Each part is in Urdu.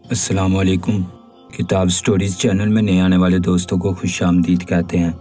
السلام علیکم۔ کتاب سٹوریز چینل میں نئے آنے والے دوستوں کو خوش آمدید کہتے ہیں۔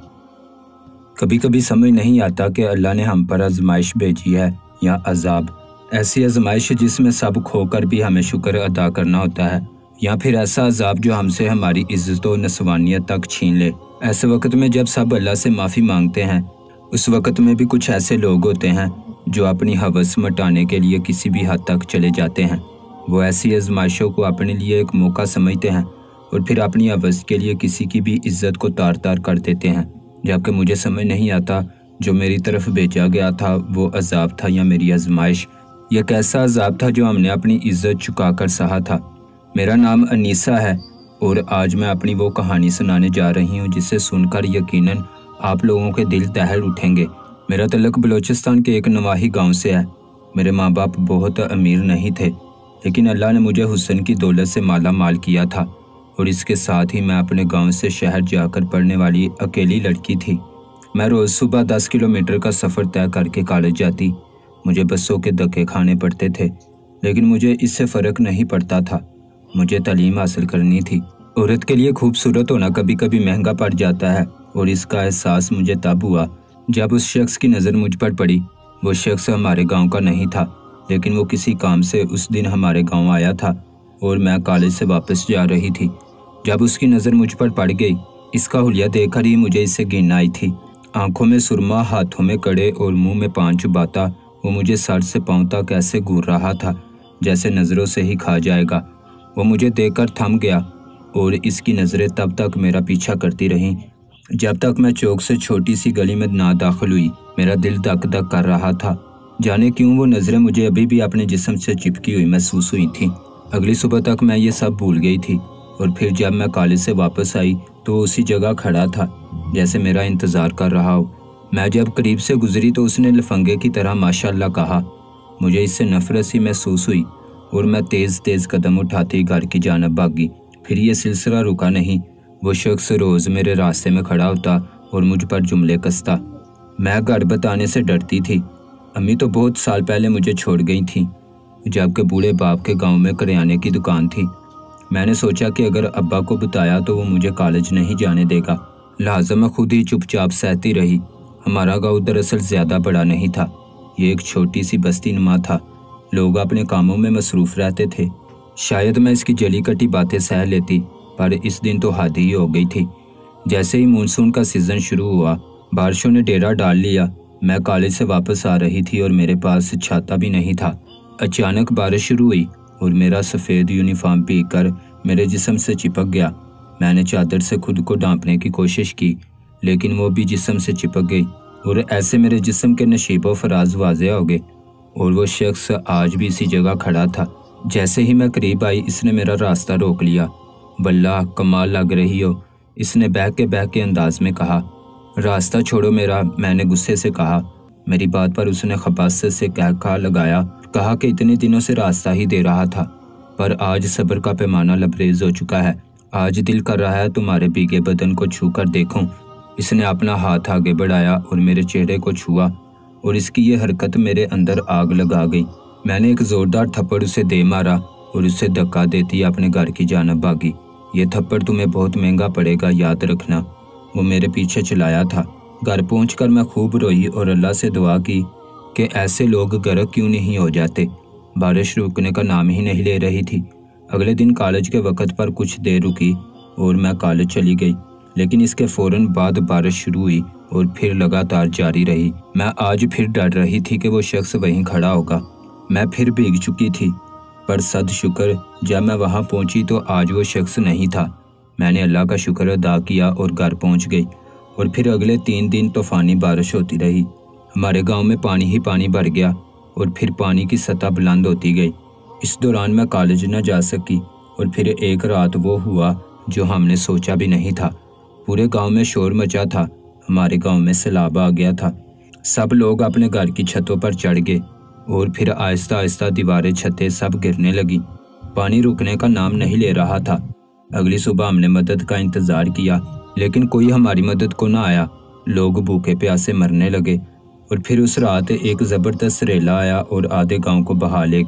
کبھی کبھی سمجھ نہیں آتا کہ اللہ نے ہم پر آزمائش بھیجی ہے یا عذاب، ایسی آزمائش جس میں سب کھو کر بھی ہمیں شکر ادا کرنا ہوتا ہے، یا پھر ایسا عذاب جو ہم سے ہماری عزت و نسوانیت تک چھین لے۔ ایسے وقت میں جب سب اللہ سے معافی مانگتے ہیں، اس وقت میں بھی کچھ ایسے لوگ ہوتے ہیں جو اپنی ہوس مٹانے کے لیے کسی بھی حد تک چلے جاتے ہیں۔ وہ ایسی آزمائشوں کو اپنے لیے ایک موقع سمجھتے ہیں اور پھر اپنی عوض کے لیے کسی کی بھی عزت کو تار تار کر دیتے ہیں، جبکہ مجھے سمجھ نہیں آتا جو میری طرف بھیجا گیا تھا وہ عذاب تھا یا میری آزمائش۔ یہ کیسا عذاب تھا جو ہم نے اپنی عزت چکا کر سہا تھا۔ میرا نام انیسہ ہے اور آج میں اپنی وہ کہانی سنانے جا رہی ہوں جسے سن کر یقیناً آپ لوگوں کے دل دہل اٹھیں گے۔ میرا تعلق بلوچستان کے ایک نواحی گاؤں سے ہے۔ میرے ماں باپ بہت امیر نہیں تھے، لیکن اللہ نے مجھے حسن کی دولت سے مالا مال کیا تھا، اور اس کے ساتھ ہی میں اپنے گاؤں سے شہر جا کر پڑھنے والی اکیلی لڑکی تھی۔ میں روز صبح 10 کلومیٹر کا سفر طے کر کے کالج جاتی۔ مجھے بسوں کے دھکے کھانے پڑتے تھے، لیکن مجھے اس سے فرق نہیں پڑتا تھا۔ مجھے تعلیم حاصل کرنی تھی۔ عورت کے لیے خوبصورت ہونا کبھی کبھی مہنگا پڑ جاتا ہے، اور اس کا احساس مجھے تب ہوا جب اس شخص کی نظر مجھ پر پڑی۔ وہ شخص ہمارے گاؤں کا نہیں تھا، لیکن وہ کسی کام سے اس دن ہمارے گاؤں آیا تھا اور میں کالج سے واپس جا رہی تھی۔ جب اس کی نظر مجھ پر پڑ گئی، اس کا حلیہ دیکھ کر ہی مجھے اس سے گھن آئی تھی۔ آنکھوں میں سرما، ہاتھوں میں کڑے اور منہ میں پان چباتا وہ مجھے سر سے پاؤں تک ایسے گور رہا تھا جیسے نظروں سے ہی کھا جائے گا۔ وہ مجھے دیکھ کر تھم گیا اور اس کی نظریں تب تک میرا پیچھا کرتی رہیں جب تک میں چوک سے چھوٹی سی گلی میں نہ داخل ہوئی۔ میرا دل دک دک کر رہا تھا، جانے کیوں وہ نظریں مجھے ابھی بھی اپنے جسم سے چپکی ہوئی محسوس ہوئی تھیں۔ اگلی صبح تک میں یہ سب بھول گئی تھی، اور پھر جب میں کالج سے واپس آئی تو وہ اسی جگہ کھڑا تھا جیسے میرا انتظار کر رہا ہو۔ میں جب قریب سے گزری تو اس نے لفنگے کی طرح ماشاءاللہ کہا۔ مجھے اس سے نفرت سی محسوس ہوئی اور میں تیز تیز قدم اٹھاتی گھر کی جانب بھاگی۔ پھر یہ سلسلہ رکا نہیں۔ وہ شخص روز میرے راستے میں کھڑا ہوتا اور مجھ پر جملے کستا۔ میں گھر بتانے سے ڈرتی تھی۔ امی تو بہت سال پہلے مجھے چھوڑ گئی تھیں، جبکہ بوڑھے باپ کے گاؤں میں کریانے کی دکان تھی۔ میں نے سوچا کہ اگر ابا کو بتایا تو وہ مجھے کالج نہیں جانے دے گا، لہٰذا میں خود ہی چپ چاپ سہتی رہی۔ ہمارا گاؤں دراصل زیادہ بڑا نہیں تھا، یہ ایک چھوٹی سی بستی نما تھا۔ لوگ اپنے کاموں میں مصروف رہتے تھے۔ شاید میں اس کی جلی کٹی باتیں سہ لیتی، پر اس دن تو حد ہی ہو گئی تھی۔ جیسے ہی مونسون کا سیزن شروع ہوا، بارشوں نے ڈیرا ڈال لیا۔ میں کالج سے واپس آ رہی تھی اور میرے پاس چھاتا بھی نہیں تھا۔ اچانک بارش شروع ہوئی اور میرا سفید یونیفارم بھیگ کر میرے جسم سے چپک گیا۔ میں نے چادر سے خود کو ڈھانپنے کی کوشش کی، لیکن وہ بھی جسم سے چپک گئی، اور ایسے میرے جسم کے نشیب و فراز واضح ہو گئے، اور وہ شخص آج بھی اسی جگہ کھڑا تھا۔ جیسے ہی میں قریب آئی، اس نے میرا راستہ روک لیا۔ واللہ کمال لگ رہی ہو، اس نے بہک کے انداز میں کہا۔ راستہ چھوڑو میرا، میں نے غصے سے کہا۔ میری بات پر اس نے خباثت سے کہا لگایا، کہا کہ اتنے دنوں سے راستہ ہی دے رہا تھا، پر آج صبر کا پیمانہ لبریز ہو چکا ہے۔ آج دل کر رہا ہے تمہارے بھیگے بدن کو چھو کر دیکھوں۔ اس نے اپنا ہاتھ آگے بڑھایا اور میرے چہرے کو چھوا، اور اس کی یہ حرکت میرے اندر آگ لگا گئی۔ میں نے ایک زوردار تھپڑ اسے دے مارا اور اسے دھکا دیتی اپنے گھر کی جانب بھاگی۔ یہ تھپڑ تمہیں بہت مہنگا پڑے گا، یاد رکھنا۔ وہ میرے پیچھے چلایا تھا۔ گھر پہنچ کر میں خوب روئی اور اللہ سے دعا کی کہ ایسے لوگ غرق کیوں نہیں ہو جاتے۔ بارش رکنے کا نام ہی نہیں لے رہی تھی۔ اگلے دن کالج کے وقت پر کچھ دیر رکی اور میں کالج چلی گئی، لیکن اس کے فوراً بعد بارش شروع ہوئی اور پھر لگاتار جاری رہی۔ میں آج پھر ڈر رہی تھی کہ وہ شخص وہیں کھڑا ہوگا۔ میں پھر بھیگ چکی تھی، پر صد شکر جب میں وہاں پہنچی تو آج وہ شخص نہیں تھا۔ میں نے اللہ کا شکر ادا کیا اور گھر پہنچ گئی، اور پھر اگلے 3 دن طوفانی بارش ہوتی رہی۔ ہمارے گاؤں میں پانی ہی پانی بھر گیا اور پھر پانی کی سطح بلند ہوتی گئی۔ اس دوران میں کالج نہ جا سکی، اور پھر ایک رات وہ ہوا جو ہم نے سوچا بھی نہیں تھا۔ پورے گاؤں میں شور مچا تھا۔ ہمارے گاؤں میں سیلاب آ گیا تھا۔ سب لوگ اپنے گھر کی چھتوں پر چڑھ گئے، اور پھر آہستہ آہستہ دیواریں، چھتیں سب گرنے لگی۔ پانی رکنے کا نام نہیں لے رہا تھا۔ اگلی صبح ہم نے مدد کا انتظار کیا، لیکن کوئی ہماری مدد کو نہ آیا۔ لوگ بھوکے پیاسے مرنے لگے، اور پھر اس رات ایک زبردست ریلا آیا اور آدھے گاؤں کو بہا لے گیا۔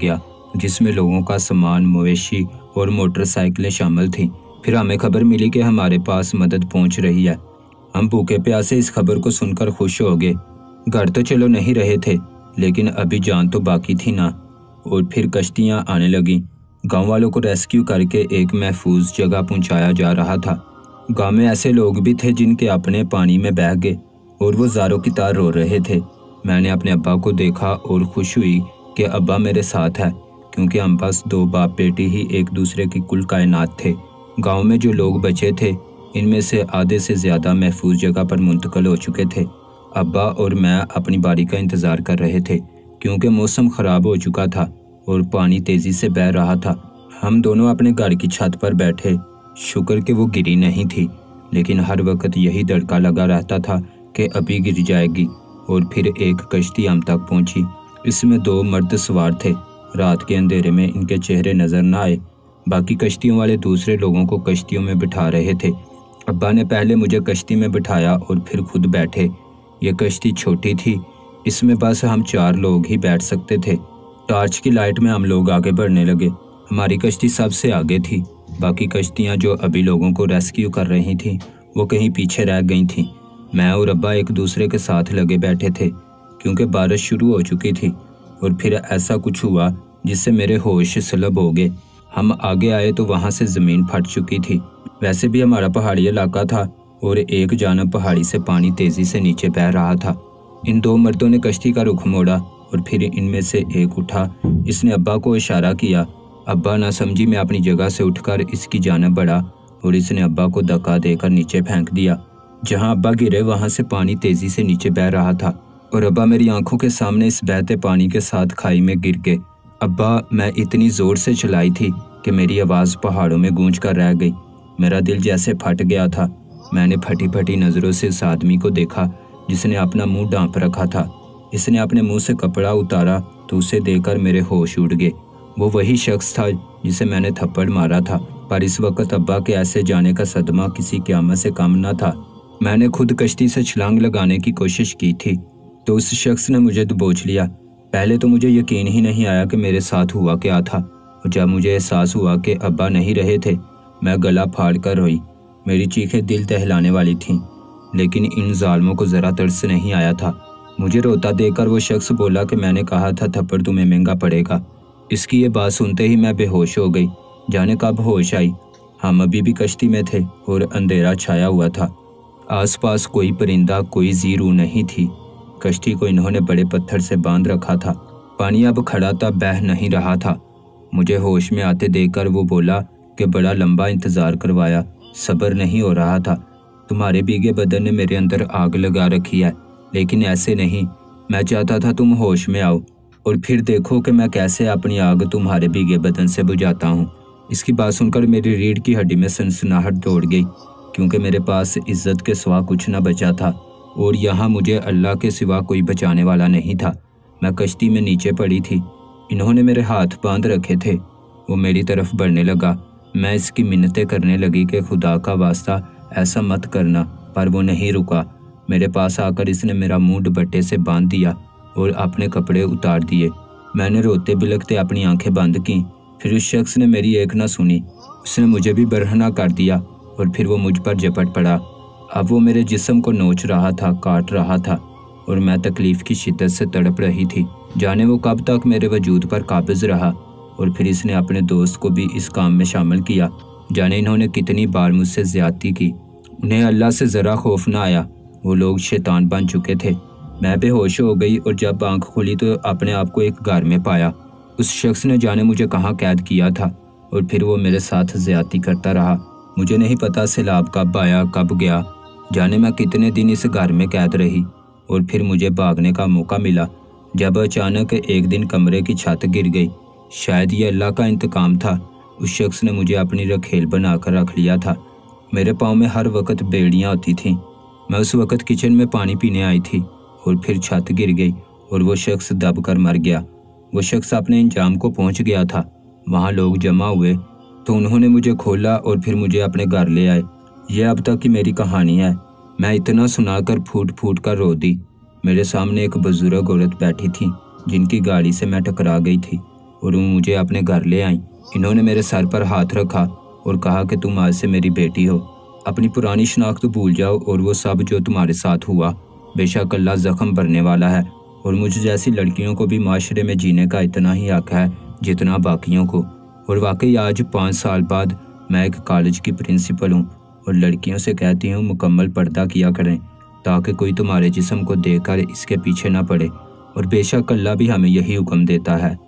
جس میں لوگوں کا سامان، مویشی اور موٹر سائیکلیں شامل تھیں۔ پھر ہمیں خبر ملی کہ ہمارے پاس مدد پہنچ رہی ہے۔ ہم بھوکے پیاسے اس خبر کو سن کر خوش ہو گئے۔ گھر تو چلو نہیں رہے تھے، لیکن ابھی جان تو باقی تھی نا۔ اور پھر کشتیاں آنے لگیں۔ گاؤں والوں کو ریسکیو کر کے ایک محفوظ جگہ پہنچایا جا رہا تھا۔ گاؤں میں ایسے لوگ بھی تھے جن کے اپنے پانی میں بہہ گئے اور وہ زاروں کی طرح رو رہے تھے۔ میں نے اپنے ابا کو دیکھا اور خوش ہوئی کہ ابا میرے ساتھ ہے، کیونکہ ہم بس 2 باپ بیٹی ہی ایک دوسرے کی کل کائنات تھے۔ گاؤں میں جو لوگ بچے تھے، ان میں سے آدھے سے زیادہ محفوظ جگہ پر منتقل ہو چکے تھے۔ ابا اور میں اپنی باری کا انتظار کر رہے تھے، کیونکہ موسم خراب ہو چکا تھا اور پانی تیزی سے بہہ رہا تھا۔ ہم دونوں اپنے گھر کی چھت پر بیٹھے، شکر کہ وہ گری نہیں تھی، لیکن ہر وقت یہی دڑکا لگا رہتا تھا کہ ابھی گر جائے گی۔ اور پھر ایک کشتی ہم تک پہنچی۔ اس میں 2 مرد سوار تھے۔ رات کے اندھیرے میں ان کے چہرے نظر نہ آئے۔ باقی کشتیوں والے دوسرے لوگوں کو کشتیوں میں بٹھا رہے تھے۔ ابا نے پہلے مجھے کشتی میں بٹھایا اور پھر خود بیٹھے۔ یہ کشتی چھوٹی تھی، اس میں بس ہم 4 لوگ ہی بیٹھ سکتے تھے۔ ٹارچ کی لائٹ میں ہم لوگ آگے بڑھنے لگے۔ ہماری کشتی سب سے آگے تھی۔ باقی کشتیاں جو ابھی لوگوں کو ریسکیو کر رہی تھیں، وہ کہیں پیچھے رہ گئی تھیں۔ میں اور ابا ایک دوسرے کے ساتھ لگے بیٹھے تھے، کیونکہ بارش شروع ہو چکی تھی۔ اور پھر ایسا کچھ ہوا جس سے میرے ہوش سلب ہو گئے۔ ہم آگے آئے تو وہاں سے زمین پھٹ چکی تھی۔ ویسے بھی ہمارا پہاڑی علاقہ تھا اور ایک جانب پہاڑی سے پانی تیزی سے نیچے بہہ رہا تھا۔ ان 2 مردوں نے کشتی کا رخ موڑا اور پھر ان میں سے ایک اٹھا۔ اس نے ابا کو اشارہ کیا۔ ابا نہ سمجھی میں اپنی جگہ سے اٹھ کر اس کی جانب بڑھا اور اس نے ابا کو دھکا دے کر نیچے پھینک دیا۔ جہاں ابا گرے وہاں سے پانی تیزی سے نیچے بہہ رہا تھا اور ابا میری آنکھوں کے سامنے اس بہتے پانی کے ساتھ کھائی میں گر گئے۔ ابا میں اتنی زور سے چلائی تھی کہ میری آواز پہاڑوں میں گونج کر رہ گئی۔ میرا دل جیسے پھٹ گیا تھا۔ میں نے پھٹی پھٹی نظروں سے اس آدمی کو دیکھا جس نے اپنا منہ ڈھانپ رکھا تھا۔ اس نے اپنے منہ سے کپڑا اتارا تو اسے دیکھ کر میرے ہوش اڑ گئے۔ وہ وہی شخص تھا جسے میں نے تھپڑ مارا تھا، پر اس وقت ابا کے ایسے جانے کا صدمہ کسی قیامت سے کم نہ تھا۔ میں نے خود کشتی سے چھلانگ لگانے کی کوشش کی تھی تو اس شخص نے مجھے دبوچ لیا۔ پہلے تو مجھے یقین ہی نہیں آیا کہ میرے ساتھ ہوا کیا تھا، اور جب مجھے احساس ہوا کہ ابا نہیں رہے تھے، میں گلا پھاڑ کر روئی۔ میری چیخیں دل دہلانے والی تھیں، لیکن ان ظالموں کو ذرا ترس نہیں آیا تھا۔ مجھے روتا دیکھ کر وہ شخص بولا کہ میں نے کہا تھا تھپڑ تمہیں مہنگا پڑے گا۔ اس کی یہ بات سنتے ہی میں بے ہوش ہو گئی۔ جانے کب ہوش آئی۔ ہم ابھی بھی کشتی میں تھے اور اندھیرا چھایا ہوا تھا۔ آس پاس کوئی پرندہ، کوئی زی روح نہیں تھی۔ کشتی کو انہوں نے بڑے پتھر سے باندھ رکھا تھا۔ پانی اب کھڑا تھا، بہہ نہیں رہا تھا۔ مجھے ہوش میں آتے دیکھ کر وہ بولا کہ بڑا لمبا انتظار کروایا، صبر نہیں ہو رہا تھا۔ تمہارے بھیگے بدن نے میرے اندر آگ لگا رکھی ہے، لیکن ایسے نہیں۔ میں چاہتا تھا تم ہوش میں آؤ اور پھر دیکھو کہ میں کیسے اپنی آگ تمہارے بھیگے بدن سے بجھاتا ہوں۔ اس کی بات سن کر میری ریڑھ کی ہڈی میں سنسناہٹ دوڑ گئی، کیونکہ میرے پاس عزت کے سوا کچھ نہ بچا تھا اور یہاں مجھے اللہ کے سوا کوئی بچانے والا نہیں تھا۔ میں کشتی میں نیچے پڑی تھی۔ انہوں نے میرے ہاتھ باندھ رکھے تھے۔ وہ میری طرف بڑھنے لگا۔ میں اس کی منتیں کرنے لگی کہ خدا کا واسطہ ایسا مت کرنا، پر وہ نہیں رکا۔ میرے پاس آ کر اس نے میرا منہ دوپٹے سے باندھ دیا اور اپنے کپڑے اتار دیے۔ میں نے روتے بلکتے اپنی آنکھیں بند کیں۔ پھر اس شخص نے میری ایک نہ سنی۔ اس نے مجھے بھی برہنہ کر دیا اور پھر وہ مجھ پر جپٹ پڑا۔ اب وہ میرے جسم کو نوچ رہا تھا، کاٹ رہا تھا اور میں تکلیف کی شدت سے تڑپ رہی تھی۔ جانے وہ کب تک میرے وجود پر قابض رہا اور پھر اس نے اپنے دوست کو بھی اس کام میں شامل کیا۔ جانے انہوں نے کتنی بار مجھ سے زیادتی کی۔ انہیں اللہ سے ذرا خوف نہ آیا۔ وہ لوگ شیطان بن چکے تھے۔ میں بے ہوش ہو گئی اور جب آنکھ کھلی تو اپنے آپ کو ایک گھر میں پایا۔ اس شخص نے جانے مجھے کہاں قید کیا تھا اور پھر وہ میرے ساتھ زیادتی کرتا رہا۔ مجھے نہیں پتا سیلاب کب آیا کب گیا، جانے میں کتنے دن اس گھر میں قید رہی اور پھر مجھے بھاگنے کا موقع ملا جب اچانک ایک دن کمرے کی چھت گر گئی۔ شاید یہ اللہ کا انتقام تھا۔ اس شخص نے مجھے اپنی رکھیل بنا کر رکھ لیا تھا۔ میرے پاؤں میں ہر وقت بیڑیاں ہوتی تھیں۔ میں اس وقت کچن میں پانی پینے آئی تھی اور پھر چھت گر گئی اور وہ شخص دب کر مر گیا۔ وہ شخص اپنے انجام کو پہنچ گیا تھا۔ وہاں لوگ جمع ہوئے تو انہوں نے مجھے کھولا اور پھر مجھے اپنے گھر لے آئے۔ یہ اب تک کی میری کہانی ہے۔ میں اتنا سنا کر پھوٹ پھوٹ کر رو دی۔ میرے سامنے ایک بزرگ عورت بیٹھی تھی جن کی گاڑی سے میں ٹکرا گئی تھی۔ اور وہ مجھے اپنے گھر لے آئیں۔ انہوں نے میرے سر پر ہاتھ رکھا اور کہا کہ تم آج سے میری بیٹی ہو، اپنی پرانی شناخت بھول جاؤ اور وہ سب جو تمہارے ساتھ ہوا۔ بے شک اللہ زخم بھرنے والا ہے، اور مجھ جیسی لڑکیوں کو بھی معاشرے میں جینے کا اتنا ہی حق ہے جتنا باقیوں کو۔ اور واقعی آج 5 سال بعد میں ایک کالج کی پرنسپل ہوں اور لڑکیوں سے کہتی ہوں مکمل پردہ کیا کریں تاکہ کوئی تمہارے جسم کو دیکھ کر اس کے پیچھے نہ پڑے، اور بے شک اللہ بھی ہمیں یہی حکم دیتا ہے۔